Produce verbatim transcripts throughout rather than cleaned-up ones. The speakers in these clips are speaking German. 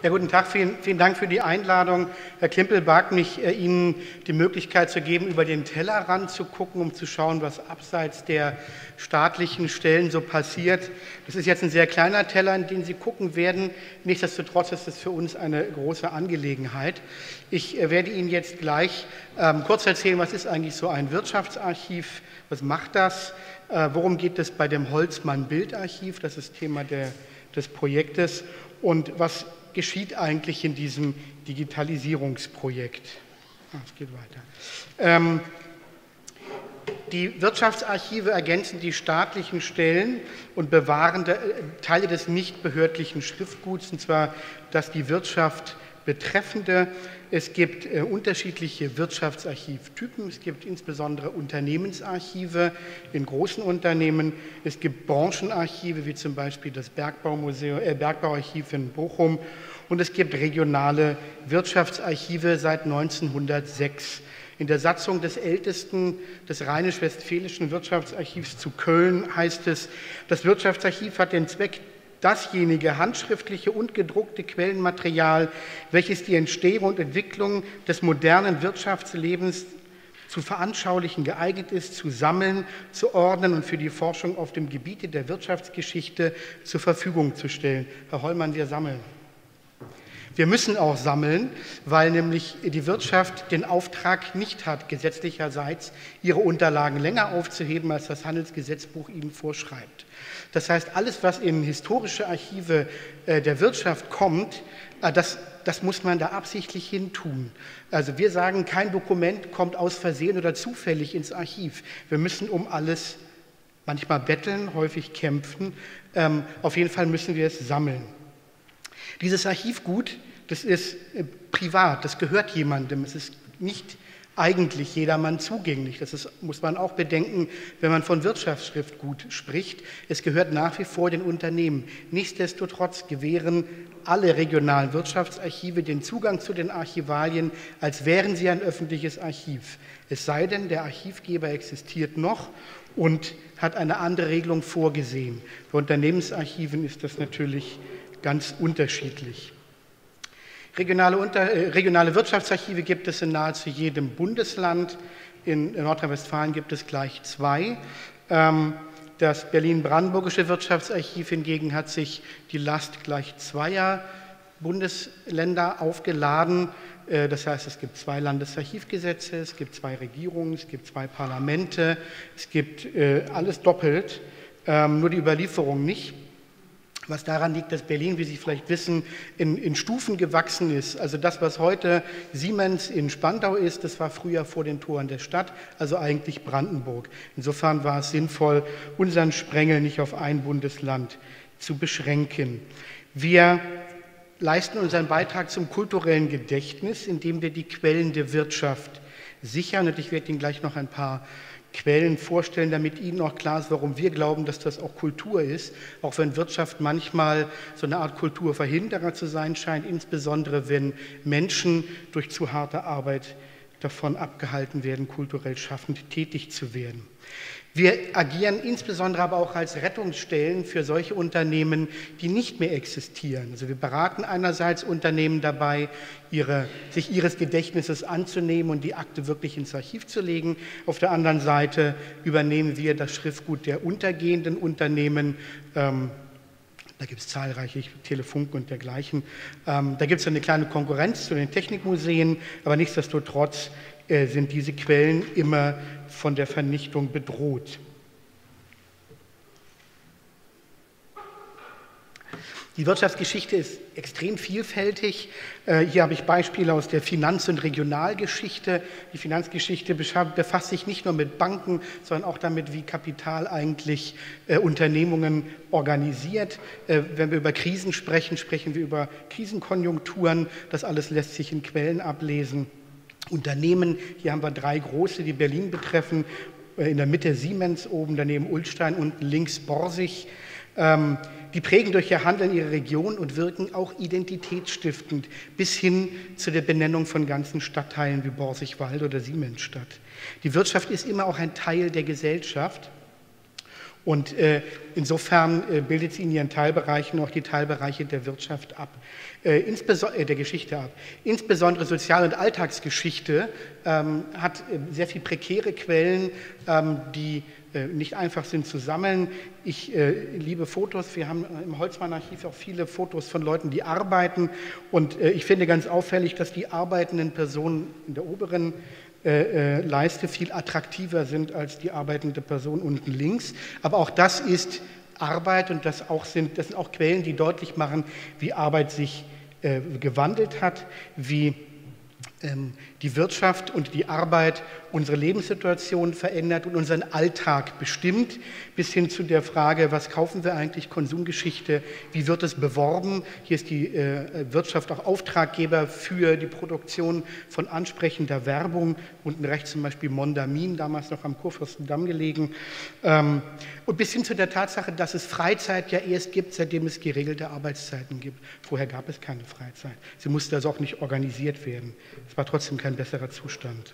Ja, guten Tag, vielen, vielen Dank für die Einladung. Herr Klimpel bat mich, äh, Ihnen die Möglichkeit zu geben, über den Tellerrand zu gucken, um zu schauen, was abseits der staatlichen Stellen so passiert. Das ist jetzt ein sehr kleiner Teller, in den Sie gucken werden. Nichtsdestotrotz ist es für uns eine große Angelegenheit. Ich äh, werde Ihnen jetzt gleich ähm, kurz erzählen, was ist eigentlich so ein Wirtschaftsarchiv, was macht das, äh, worum geht es bei dem Holzmann-Bildarchiv, das ist Thema der, des Projektes, und was geschieht eigentlich in diesem Digitalisierungsprojekt. Ah, es geht weiter. Ähm, die Wirtschaftsarchive ergänzen die staatlichen Stellen und bewahren de, Teile des nicht behördlichen Schriftguts, und zwar das die Wirtschaft betreffende. Es gibt äh, unterschiedliche Wirtschaftsarchivtypen. Es gibt insbesondere Unternehmensarchive in großen Unternehmen. Es gibt Branchenarchive, wie zum Beispiel das Bergbaumuseum, äh, Bergbauarchiv in Bochum. Und es gibt regionale Wirtschaftsarchive seit neunzehnhundertsechs. In der Satzung des ältesten des rheinisch-westfälischen Wirtschaftsarchivs zu Köln heißt es, das Wirtschaftsarchiv hat den Zweck, dasjenige handschriftliche und gedruckte Quellenmaterial, welches die Entstehung und Entwicklung des modernen Wirtschaftslebens zu veranschaulichen geeignet ist, zu sammeln, zu ordnen und für die Forschung auf dem Gebiete der Wirtschaftsgeschichte zur Verfügung zu stellen. Herr Hollmann, wir sammeln. Wir müssen auch sammeln, weil nämlich die Wirtschaft den Auftrag nicht hat, gesetzlicherseits ihre Unterlagen länger aufzuheben, als das Handelsgesetzbuch ihnen vorschreibt. Das heißt, alles, was in historische Archive äh, der Wirtschaft kommt, äh, das, das muss man da absichtlich hin tun. Also wir sagen, kein Dokument kommt aus Versehen oder zufällig ins Archiv. Wir müssen um alles manchmal betteln, häufig kämpfen. Ähm, auf jeden Fall müssen wir es sammeln. Dieses Archivgut, das ist äh, privat, das gehört jemandem, es ist nicht eigentlich jedermann zugänglich. Das ist, muss man auch bedenken, wenn man von Wirtschaftsschriftgut spricht. Es gehört nach wie vor den Unternehmen. Nichtsdestotrotz gewähren alle regionalen Wirtschaftsarchive den Zugang zu den Archivalien, als wären sie ein öffentliches Archiv. Es sei denn, der Archivgeber existiert noch und hat eine andere Regelung vorgesehen. Bei Unternehmensarchiven ist das natürlich ganz unterschiedlich. Regionale, Unter, äh, regionale Wirtschaftsarchive gibt es in nahezu jedem Bundesland. In Nordrhein-Westfalen gibt es gleich zwei. Ähm, das Berlin-Brandenburgische Wirtschaftsarchiv hingegen hat sich die Last gleich zweier Bundesländer aufgeladen. Äh, das heißt, es gibt zwei Landesarchivgesetze, es gibt zwei Regierungen, es gibt zwei Parlamente, es gibt äh, alles doppelt, ähm, nur die Überlieferung nicht. Was daran liegt, dass Berlin, wie Sie vielleicht wissen, in, in Stufen gewachsen ist. Also das, was heute Siemens in Spandau ist, das war früher vor den Toren der Stadt, also eigentlich Brandenburg. Insofern war es sinnvoll, unseren Sprengel nicht auf ein Bundesland zu beschränken. Wir leisten unseren Beitrag zum kulturellen Gedächtnis, indem wir die Quellen der Wirtschaft sichern. Und ich werde Ihnen gleich noch ein paar Quellen vorstellen, damit Ihnen auch klar ist, warum wir glauben, dass das auch Kultur ist, auch wenn Wirtschaft manchmal so eine Art Kulturverhinderer zu sein scheint, insbesondere wenn Menschen durch zu harte Arbeit davon abgehalten werden, kulturell schaffend tätig zu werden. Wir agieren insbesondere aber auch als Rettungsstellen für solche Unternehmen, die nicht mehr existieren. Also wir beraten einerseits Unternehmen dabei, ihre, sich ihres Gedächtnisses anzunehmen und die Akte wirklich ins Archiv zu legen. Auf der anderen Seite übernehmen wir das Schriftgut der untergehenden Unternehmen. Ähm, da gibt es zahlreiche, Telefunken und dergleichen. Ähm, da gibt es eine kleine Konkurrenz zu den Technikmuseen, aber nichtsdestotrotz äh, sind diese Quellen immer von der Vernichtung bedroht. Die Wirtschaftsgeschichte ist extrem vielfältig. Hier habe ich Beispiele aus der Finanz- und Regionalgeschichte. Die Finanzgeschichte befasst sich nicht nur mit Banken, sondern auch damit, wie Kapital eigentlich Unternehmungen organisiert. Wenn wir über Krisen sprechen, sprechen wir über Krisenkonjunkturen. Das alles lässt sich in Quellen ablesen. Unternehmen, hier haben wir drei große, die Berlin betreffen. In der Mitte Siemens, oben daneben Ullstein, unten links Borsig. Ähm, die prägen durch ihr Handeln ihre Region und wirken auch identitätsstiftend bis hin zu der Benennung von ganzen Stadtteilen wie Borsigwald oder Siemensstadt. Die Wirtschaft ist immer auch ein Teil der Gesellschaft Und äh, insofern äh, bildet sie in ihren Teilbereichen auch die Teilbereiche der Wirtschaft ab, äh, insbesondere äh, der Geschichte ab. Insbesondere Sozial- und Alltagsgeschichte ähm, hat äh, sehr viel prekäre Quellen, ähm, die äh, nicht einfach sind zu sammeln. Ich äh, liebe Fotos. Wir haben im Holtzmann-Archiv auch viele Fotos von Leuten, die arbeiten. Und äh, ich finde ganz auffällig, dass die arbeitenden Personen in der oberen Äh, äh, Leiste viel attraktiver sind als die arbeitende Person unten links. Aber auch das ist Arbeit und das, auch sind, das sind auch Quellen, die deutlich machen, wie Arbeit sich äh, gewandelt hat, wie ähm, die Wirtschaft und die Arbeit unsere Lebenssituation verändert und unseren Alltag bestimmt, bis hin zu der Frage, was kaufen wir eigentlich, Konsumgeschichte, wie wird es beworben? Hier ist die äh, Wirtschaft auch Auftraggeber für die Produktion von ansprechender Werbung, unten rechts zum Beispiel Mondamin, damals noch am Kurfürstendamm gelegen, ähm, und bis hin zu der Tatsache, dass es Freizeit ja erst gibt, seitdem es geregelte Arbeitszeiten gibt. Vorher gab es keine Freizeit. Sie musste also auch nicht organisiert werden. Es war trotzdem kein besserer Zustand.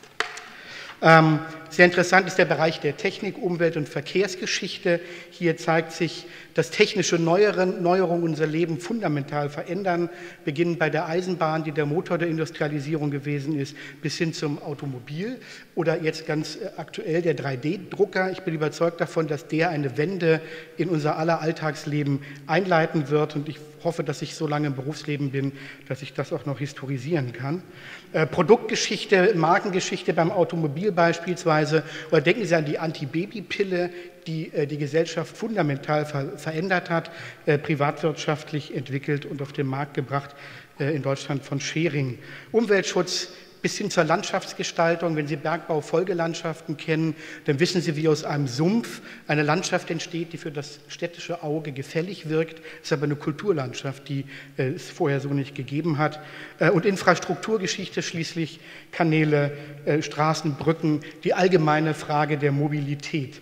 Ähm, sehr interessant ist der Bereich der Technik, Umwelt- und Verkehrsgeschichte. Hier zeigt sich, dass technische Neuerungen unser Leben fundamental verändern, beginnend bei der Eisenbahn, die der Motor der Industrialisierung gewesen ist, bis hin zum Automobil oder jetzt ganz aktuell der drei D Drucker. Ich bin überzeugt davon, dass der eine Wende in unser aller Alltagsleben einleiten wird und ich hoffe, dass ich so lange im Berufsleben bin, dass ich das auch noch historisieren kann. Äh, Produktgeschichte, Markengeschichte beim Automobil beispielsweise, oder denken Sie an die Antibabypille, die äh, die Gesellschaft fundamental ver verändert hat, äh, privatwirtschaftlich entwickelt und auf den Markt gebracht äh, in Deutschland von Schering. Umweltschutz bis hin zur Landschaftsgestaltung. Wenn Sie Bergbau-Folgelandschaften kennen, dann wissen Sie, wie aus einem Sumpf eine Landschaft entsteht, die für das städtische Auge gefällig wirkt. Es ist aber eine Kulturlandschaft, die äh, es vorher so nicht gegeben hat. Äh, und Infrastrukturgeschichte schließlich, Kanäle, äh, Straßen, Brücken, die allgemeine Frage der Mobilität.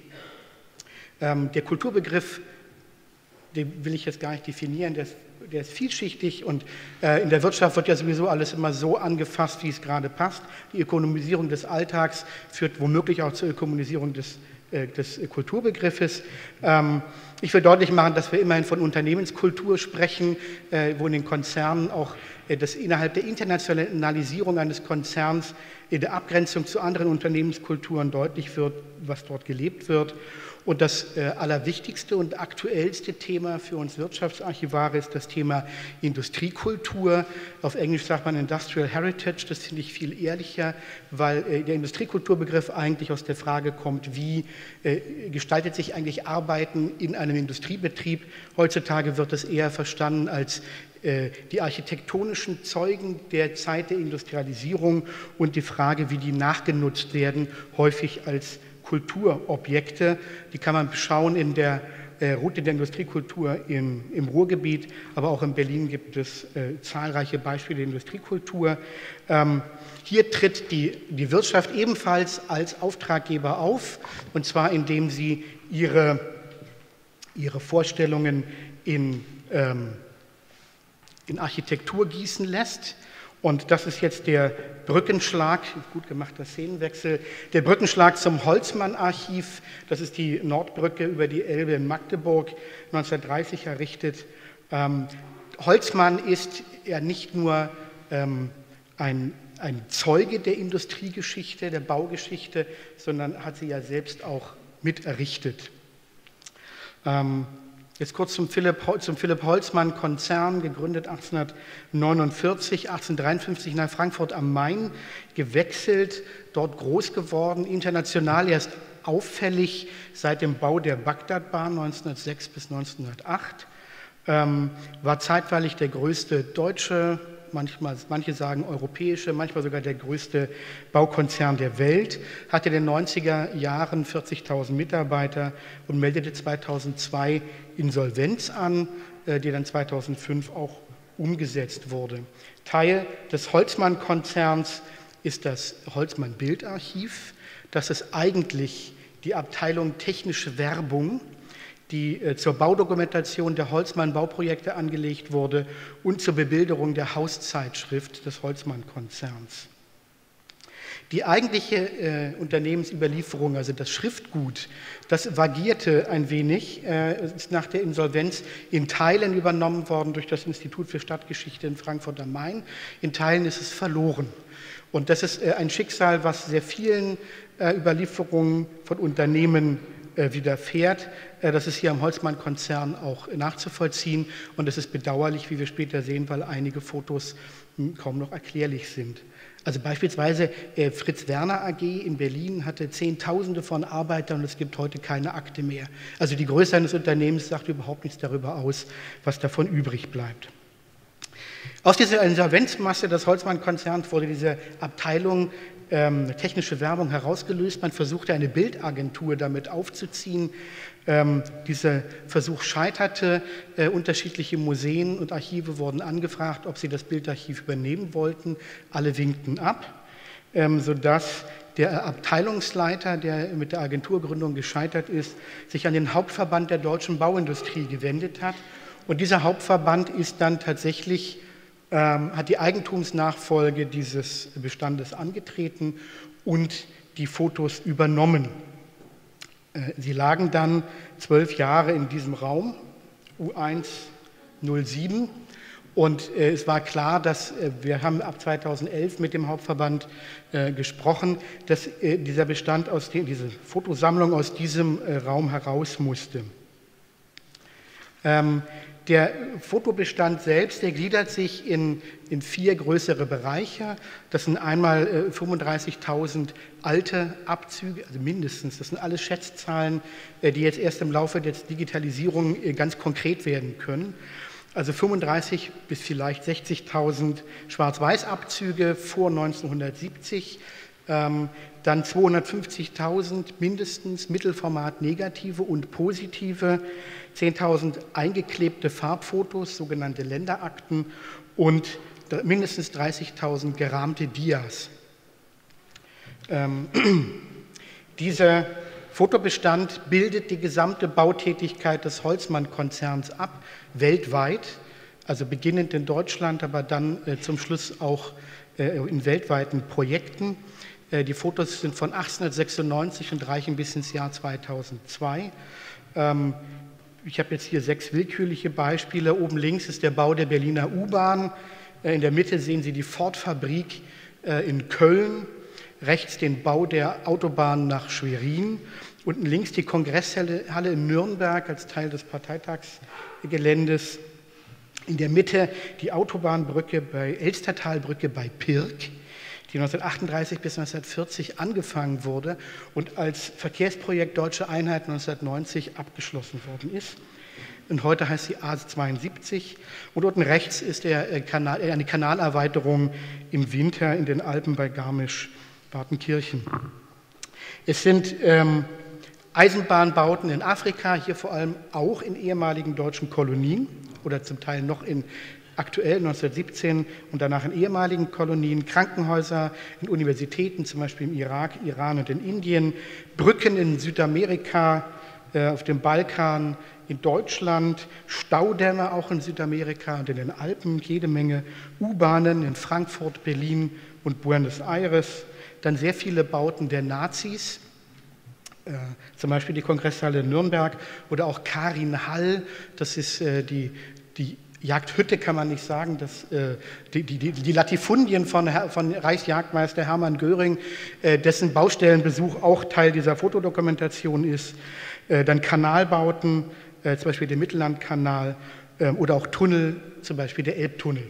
Ähm, der Kulturbegriff, den will ich jetzt gar nicht definieren, der ist Der ist vielschichtig und äh, in der Wirtschaft wird ja sowieso alles immer so angefasst, wie es gerade passt. Die Ökonomisierung des Alltags führt womöglich auch zur Ökonomisierung des, äh, des Kulturbegriffes. Ähm, ich will deutlich machen, dass wir immerhin von Unternehmenskultur sprechen, äh, wo in den Konzernen auch äh, das innerhalb der Internationalisierung eines Konzerns in der Abgrenzung zu anderen Unternehmenskulturen deutlich wird, was dort gelebt wird. Und das äh, allerwichtigste und aktuellste Thema für uns Wirtschaftsarchivare ist das Thema Industriekultur. Auf Englisch sagt man Industrial Heritage, das finde ich viel ehrlicher, weil äh, der Industriekulturbegriff eigentlich aus der Frage kommt, wie äh, gestaltet sich eigentlich Arbeiten in einem Industriebetrieb. Heutzutage wird es eher verstanden als äh, die architektonischen Zeugen der Zeit der Industrialisierung und die Frage, wie die nachgenutzt werden, häufig als Kulturobjekte, die kann man beschauen in der äh, Route der Industriekultur im, im Ruhrgebiet, aber auch in Berlin gibt es äh, zahlreiche Beispiele der Industriekultur. Ähm, hier tritt die, die Wirtschaft ebenfalls als Auftraggeber auf, und zwar indem sie ihre, ihre Vorstellungen in, ähm, in Architektur gießen lässt. Und das ist jetzt der Brückenschlag, gut gemachter Szenenwechsel, der Brückenschlag zum Holtzmann-Archiv. Das ist die Nordbrücke über die Elbe in Magdeburg, neunzehnhundertdreißig errichtet. Ähm, Holtzmann ist ja nicht nur ähm, ein, ein Zeuge der Industriegeschichte, der Baugeschichte, sondern hat sie ja selbst auch mit errichtet. Ähm, Jetzt kurz zum Philipp, zum Philipp Holtzmann-Konzern, gegründet achtzehnhundertneunundvierzig, achtzehnhundertdreiundfünfzig nach Frankfurt am Main gewechselt, dort groß geworden, international erst auffällig seit dem Bau der Bagdadbahn neunzehnhundertsechs bis neunzehnhundertacht, ähm, war zeitweilig der größte deutsche, manchmal, manche sagen europäische, manchmal sogar der größte Baukonzern der Welt, hatte in den neunziger Jahren vierzigtausend Mitarbeiter und meldete zweitausendzwei Insolvenz an, die dann zweitausendfünf auch umgesetzt wurde. Teil des Holtzmann-Konzerns ist das Holtzmann-Bildarchiv. Das ist eigentlich die Abteilung technische Werbung, die äh, zur Baudokumentation der Holtzmann-Bauprojekte angelegt wurde und zur Bebilderung der Hauszeitschrift des Holtzmann-Konzerns. Die eigentliche äh, Unternehmensüberlieferung, also das Schriftgut, das vagierte ein wenig, äh, ist nach der Insolvenz in Teilen übernommen worden durch das Institut für Stadtgeschichte in Frankfurt am Main. In Teilen ist es verloren. Und das ist äh, ein Schicksal, was sehr vielen äh, Überlieferungen von Unternehmen äh, widerfährt. Äh, das ist hier am Holzmann-Konzern auch nachzuvollziehen. Und es ist bedauerlich, wie wir später sehen, weil einige Fotos mh, kaum noch erklärlich sind. Also beispielsweise äh, Fritz Werner A G in Berlin hatte Zehntausende von Arbeitern und es gibt heute keine Akte mehr. Also die Größe eines Unternehmens sagt überhaupt nichts darüber aus, was davon übrig bleibt. Aus dieser Insolvenzmasse des Holzmann-Konzerns wurde diese Abteilung ähm, technische Werbung herausgelöst. Man versuchte eine Bildagentur damit aufzuziehen. Ähm, dieser Versuch scheiterte. Äh, unterschiedliche Museen und Archive wurden angefragt, ob sie das Bildarchiv übernehmen wollten. Alle winkten ab, ähm, sodass der Abteilungsleiter, der mit der Agenturgründung gescheitert ist, sich an den Hauptverband der deutschen Bauindustrie gewendet hat. Und dieser Hauptverband ist dann tatsächlich, ähm, hat die Eigentumsnachfolge dieses Bestandes angetreten und die Fotos übernommen. Sie lagen dann zwölf Jahre in diesem Raum, U eins null sieben, und äh, es war klar, dass äh, wir haben ab zweitausendelf mit dem Hauptverband äh, gesprochen, dass äh, dieser Bestand, aus dem, diese Fotosammlung aus diesem äh, Raum heraus musste. Ähm, Der Fotobestand selbst, der gliedert sich in, in vier größere Bereiche. Das sind einmal äh, fünfunddreißigtausend alte Abzüge, also mindestens. Das sind alles Schätzzahlen, äh, die jetzt erst im Laufe der Digitalisierung äh, ganz konkret werden können. Also fünfunddreißig bis vielleicht sechzigtausend Schwarz-Weiß-Abzüge vor neunzehnhundertsiebzig. Ähm, dann zweihundertfünfzigtausend mindestens Mittelformat negative und positive, zehntausend eingeklebte Farbfotos, sogenannte Länderakten, und mindestens dreißigtausend gerahmte Dias. Ähm, dieser Fotobestand bildet die gesamte Bautätigkeit des Holzmann-Konzerns ab, weltweit, also beginnend in Deutschland, aber dann äh, zum Schluss auch äh, in weltweiten Projekten. Äh, die Fotos sind von achtzehnhundertsechsundneunzig und reichen bis ins Jahr zweitausendzwei. Ähm, Ich habe jetzt hier sechs willkürliche Beispiele. Oben links ist der Bau der Berliner U-Bahn. In der Mitte sehen Sie die Ford-Fabrik in Köln. Rechts den Bau der Autobahn nach Schwerin. Unten links die Kongresshalle in Nürnberg als Teil des Parteitagsgeländes. In der Mitte die Autobahnbrücke bei Elstertalbrücke bei Pirk, die neunzehnhundertachtunddreißig bis neunzehnhundertvierzig angefangen wurde und als Verkehrsprojekt Deutsche Einheit neunzehnhundertneunzig abgeschlossen worden ist. Und heute heißt sie A zweiundsiebzig. Und unten rechts ist der Kanal, eine Kanalerweiterung im Winter in den Alpen bei Garmisch-Partenkirchen. Es sind ähm, Eisenbahnbauten in Afrika, hier vor allem auch in ehemaligen deutschen Kolonien oder zum Teil noch in aktuell neunzehnhundertsiebzehn und danach in ehemaligen Kolonien, Krankenhäuser in Universitäten, zum Beispiel im Irak, Iran und in Indien, Brücken in Südamerika, äh, auf dem Balkan, in Deutschland, Staudämme auch in Südamerika und in den Alpen, jede Menge U-Bahnen in Frankfurt, Berlin und Buenos Aires, dann sehr viele Bauten der Nazis, äh, zum Beispiel die Kongresshalle in Nürnberg oder auch Karin-Hall, das ist äh, die, die Jagdhütte, kann man nicht sagen, dass, äh, die, die, die Latifundien von, von Reichsjagdmeister Hermann Göring, äh, dessen Baustellenbesuch auch Teil dieser Fotodokumentation ist, äh, dann Kanalbauten, äh, zum Beispiel der Mittellandkanal äh, oder auch Tunnel, zum Beispiel der Elbtunnel.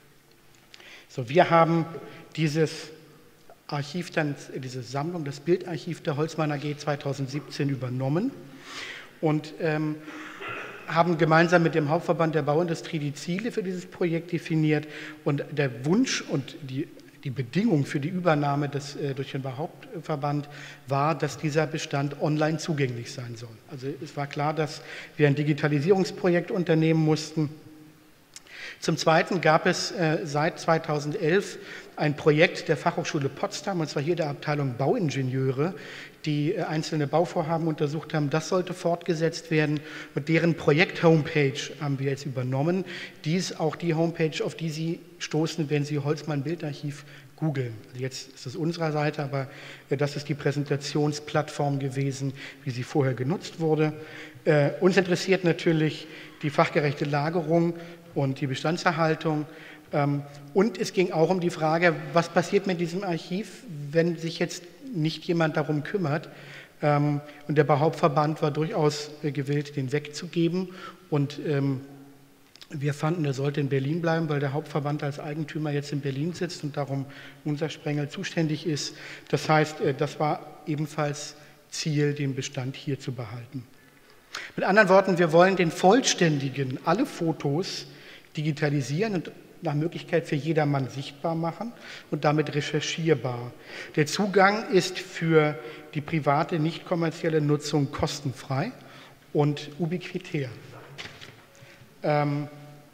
So, wir haben dieses Archiv, dann, diese Sammlung, das Bildarchiv der Holzmann A G zweitausendsiebzehn übernommen und ähm, haben gemeinsam mit dem Hauptverband der Bauindustrie die Ziele für dieses Projekt definiert und der Wunsch und die, die Bedingung für die Übernahme des, äh, durch den Hauptverband war, dass dieser Bestand online zugänglich sein soll. Also es war klar, dass wir ein Digitalisierungsprojekt unternehmen mussten. Zum Zweiten gab es äh, seit zweitausendelf ein Projekt der Fachhochschule Potsdam, und zwar hier der Abteilung Bauingenieure, die äh, einzelne Bauvorhaben untersucht haben. Das sollte fortgesetzt werden und deren Projekt-Homepage haben wir jetzt übernommen. Dies auch die Homepage, auf die Sie stoßen, wenn Sie Holzmann Bildarchiv googeln. Also jetzt ist es unserer Seite, aber äh, das ist die Präsentationsplattform gewesen, wie sie vorher genutzt wurde. Äh, uns interessiert natürlich die fachgerechte Lagerung und die Bestandserhaltung. Ähm, und es ging auch um die Frage, was passiert mit diesem Archiv, wenn sich jetzt nicht jemand darum kümmert. Ähm, und der Bauhauptverband war durchaus äh, gewillt, den wegzugeben. Und ähm, wir fanden, er sollte in Berlin bleiben, weil der Hauptverband als Eigentümer jetzt in Berlin sitzt und darum unser Sprengel zuständig ist. Das heißt, äh, das war ebenfalls Ziel, den Bestand hier zu behalten. Mit anderen Worten, wir wollen den vollständigen, alle Fotos digitalisieren und nach Möglichkeit für jedermann sichtbar machen und damit recherchierbar. Der Zugang ist für die private, nicht kommerzielle Nutzung kostenfrei und ubiquitär. Ähm,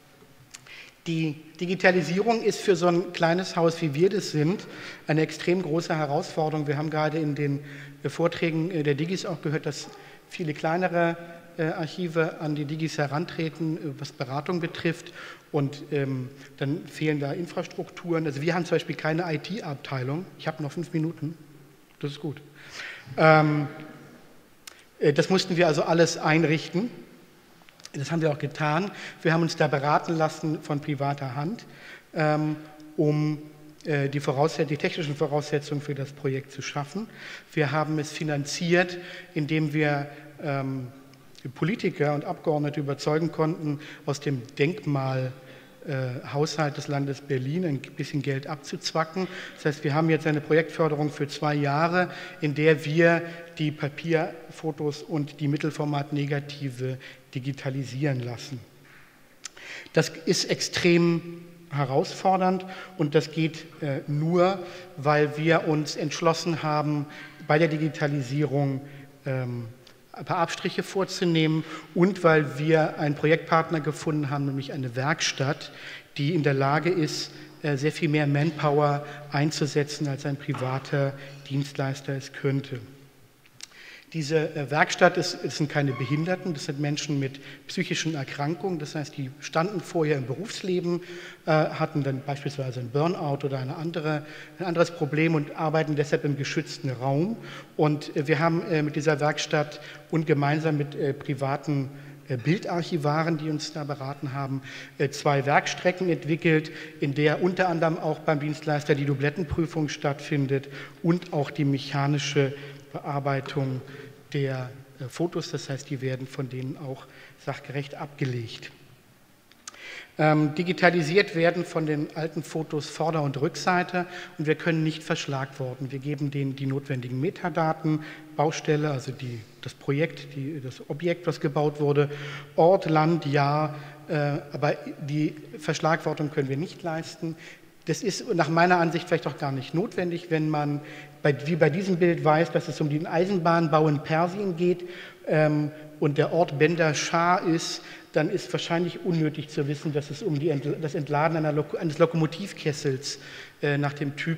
die Digitalisierung ist für so ein kleines Haus, wie wir das sind, eine extrem große Herausforderung. Wir haben gerade in den Vorträgen der Digis auch gehört, dass viele kleinere äh, Archive an die Digis herantreten, was Beratung betrifft. Und ähm, dann fehlen da Infrastrukturen. Also wir haben zum Beispiel keine I T-Abteilung. Ich habe noch fünf Minuten. Das ist gut. Ähm, äh, das mussten wir also alles einrichten. Das haben wir auch getan. Wir haben uns da beraten lassen von privater Hand, ähm, um äh, die, die technischen Voraussetzungen für das Projekt zu schaffen. Wir haben es finanziert, indem wir ähm, Politiker und Abgeordnete überzeugen konnten, aus dem Denkmal Äh, Haushalt des Landes Berlin ein bisschen Geld abzuzwacken. Das heißt, wir haben jetzt eine Projektförderung für zwei Jahre, in der wir die Papierfotos und die Mittelformat-Negative digitalisieren lassen. Das ist extrem herausfordernd und das geht äh, nur, weil wir uns entschlossen haben, bei der Digitalisierung ähm, ein paar Abstriche vorzunehmen und weil wir einen Projektpartner gefunden haben, nämlich eine Werkstatt, die in der Lage ist, sehr viel mehr Manpower einzusetzen, als ein privater Dienstleister es könnte. Diese Werkstatt ist, es sind keine Behinderten, das sind Menschen mit psychischen Erkrankungen, das heißt, die standen vorher im Berufsleben, äh, hatten dann beispielsweise ein Burnout oder eine andere, ein anderes Problem und arbeiten deshalb im geschützten Raum. Und äh, wir haben äh, mit dieser Werkstatt und gemeinsam mit äh, privaten äh, Bildarchivaren, die uns da beraten haben, äh, zwei Werkstrecken entwickelt, in der unter anderem auch beim Dienstleister die Dublettenprüfung stattfindet und auch die mechanische Bearbeitung der äh, Fotos, das heißt, die werden von denen auch sachgerecht abgelegt. Ähm, digitalisiert werden von den alten Fotos Vorder- und Rückseite und wir können nicht verschlagworten. Wir geben denen die notwendigen Metadaten, Baustelle, also die, das Projekt, die, das Objekt, was gebaut wurde, Ort, Land, Jahr, äh, aber die Verschlagwortung können wir nicht leisten. Das ist nach meiner Ansicht vielleicht auch gar nicht notwendig, wenn man, bei, wie bei diesem Bild, weiß, dass es um den Eisenbahnbau in Persien geht ähm, und der Ort Bender Shah ist, dann ist wahrscheinlich unnötig zu wissen, dass es um die Entla das Entladen einer Lok eines Lokomotivkessels äh, nach dem Typ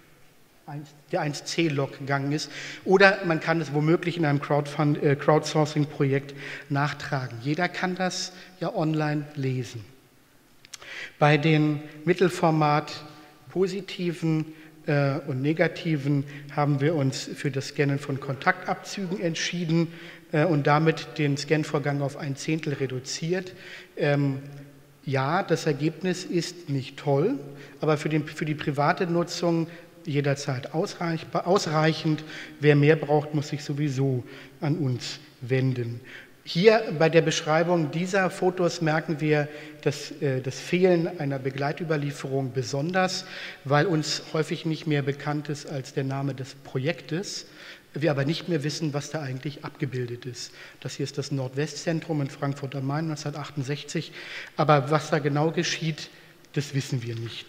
der eins C Lok gegangen ist. Oder man kann es womöglich in einem Crowdfund äh, Crowdsourcing-Projekt nachtragen. Jeder kann das ja online lesen. Bei den Mittelformat positiven äh, und negativen haben wir uns für das Scannen von Kontaktabzügen entschieden äh, und damit den Scanvorgang auf ein Zehntel reduziert. Ähm, ja, das Ergebnis ist nicht toll, aber für, den, für die private Nutzung jederzeit ausreich, ausreichend. Wer mehr braucht, muss sich sowieso an uns wenden. Hier bei der Beschreibung dieser Fotos merken wir das, äh, das Fehlen einer Begleitüberlieferung besonders, weil uns häufig nicht mehr bekannt ist als der Name des Projektes, wir aber nicht mehr wissen, was da eigentlich abgebildet ist. Das hier ist das Nordwestzentrum in Frankfurt am Main neunzehnhundertachtundsechzig, aber was da genau geschieht, das wissen wir nicht.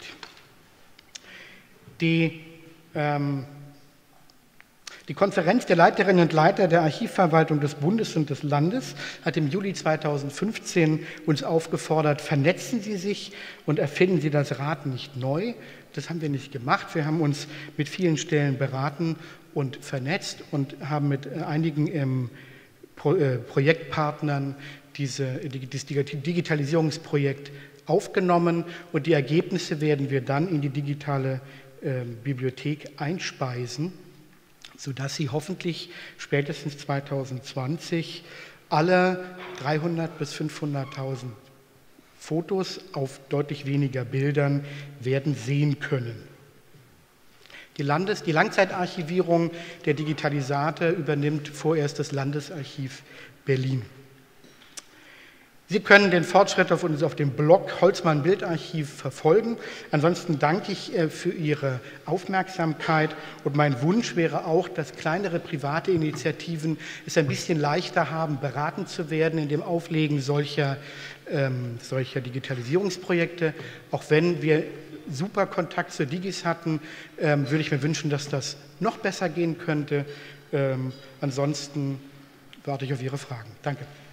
Die ähm, Die Konferenz der Leiterinnen und Leiter der Archivverwaltung des Bundes und des Landes hat im Juli zweitausendfünfzehn uns aufgefordert, vernetzen Sie sich und erfinden Sie das Rad nicht neu. Das haben wir nicht gemacht. Wir haben uns mit vielen Stellen beraten und vernetzt und haben mit einigen ähm, Pro, äh, Projektpartnern diese, dieses Digitalisierungsprojekt aufgenommen und die Ergebnisse werden wir dann in die digitale äh, Bibliothek einspeisen, sodass Sie hoffentlich spätestens zweitausendzwanzig alle dreihundert bis fünfhunderttausend Fotos auf deutlich weniger Bildern werden sehen können. Die, Landes-, die Langzeitarchivierung der Digitalisate übernimmt vorerst das Landesarchiv Berlin. Sie können den Fortschritt auf, uns auf dem Blog Holzmann Bildarchiv verfolgen. Ansonsten danke ich für Ihre Aufmerksamkeit und mein Wunsch wäre auch, dass kleinere private Initiativen es ein bisschen leichter haben, beraten zu werden in dem Auflegen solcher, ähm, solcher Digitalisierungsprojekte. Auch wenn wir super Kontakt zur Digis hatten, ähm, würde ich mir wünschen, dass das noch besser gehen könnte. Ähm, ansonsten warte ich auf Ihre Fragen. Danke.